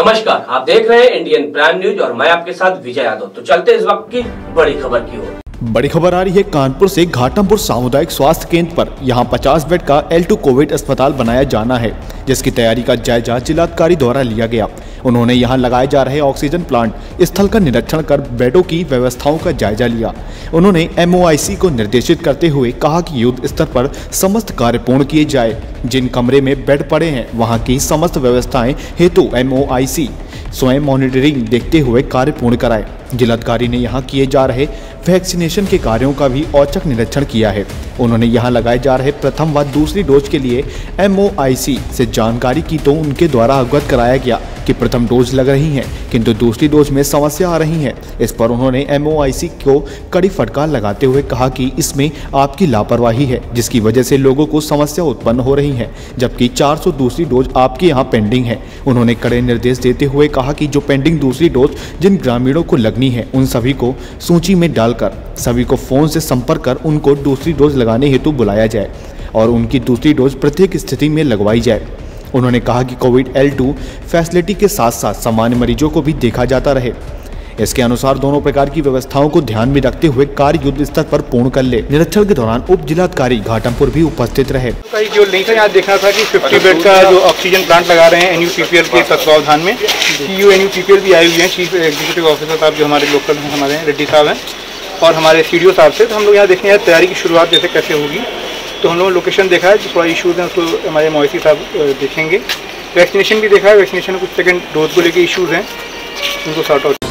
नमस्कार, आप देख रहे हैं इंडियन प्राइम न्यूज और मैं आपके साथ विजय यादव। तो चलते इस वक्त की बड़ी खबर की ओर। बड़ी खबर आ रही है कानपुर से। घाटमपुर सामुदायिक स्वास्थ्य केंद्र पर यहां 50 बेड का L2 कोविड अस्पताल बनाया जाना है, जिसकी तैयारी का जायजा जिलाधिकारी द्वारा लिया गया। उन्होंने यहां लगाए जा रहे ऑक्सीजन प्लांट स्थल का निरीक्षण कर बेडों की व्यवस्थाओं का जायजा लिया। उन्होंने MOIC को निर्देशित करते हुए कहा कि युद्ध स्तर पर समस्त कार्य पूर्ण किए जाए। जिन कमरे में बेड पड़े हैं वहां की समस्त व्यवस्थाएं हेतु MOIC स्वयं मॉनिटरिंग देखते हुए कार्य पूर्ण कराए। जिलाधिकारी ने यहां किए जा रहे वैक्सीनेशन के कार्यों का भी औचक निरीक्षण किया है। उन्होंने यहां लगाए जा रहे प्रथम व दूसरी डोज के लिए MOIC से जानकारी की तो उनके द्वारा अवगत कराया गया कि प्रथम डोज लग रही हैं, किंतु दूसरी डोज में समस्या आ रही है। इस पर उन्होंने MOIC को कड़ी फटकार लगाते हुए कहा कि इसमें आपकी लापरवाही है, जिसकी वजह से लोगों को समस्या उत्पन्न हो रही है, जबकि 400 दूसरी डोज आपके यहाँ पेंडिंग है। उन्होंने कड़े निर्देश देते हुए कहा कि जो पेंडिंग दूसरी डोज जिन ग्रामीणों को लगनी है उन सभी को सूची में डालकर सभी को फोन से संपर्क कर उनको दूसरी डोज लगाने हेतु बुलाया जाए और उनकी दूसरी डोज प्रत्येक स्थिति में लगवाई जाए। उन्होंने कहा कि कोविड L2 फैसिलिटी के साथ साथ सामान्य मरीजों को भी देखा जाता रहे। इसके अनुसार दोनों प्रकार की व्यवस्थाओं को ध्यान में रखते हुए कार्य युद्ध स्तर पर पूर्ण कर ले। निरीक्षण के दौरान उप जिलाधिकारी घाटमपुर भी उपस्थित रहे। जो लिंक है यहाँ देखना था कि 50 बेड का जो ऑक्सीजन प्लांट लगा रहे हैं NUPPL के तत्वावधान में। CEO NUPPL भी आए हुए हैं, चीफ एग्जीक्यूटिव ऑफिसर साहब जो हमारे लोकल हैं, हमारे रेड्डी साहब हैं, और हमारे CDO साहब से। तो हम लोग यहाँ देखने हैं तैयारी की शुरुआत जैसे कैसे होगी। तो हम लोग लोकेशन देखा है, जो थोड़ा इशूज़ हैं उसको हमारे MOIC साहब देखेंगे। वैक्सीनेशन भी देखा है, वैक्सीनेशन कुछ सेकेंड डोज को लेकर इशूज़ हैं, उनको सॉर्ट आउट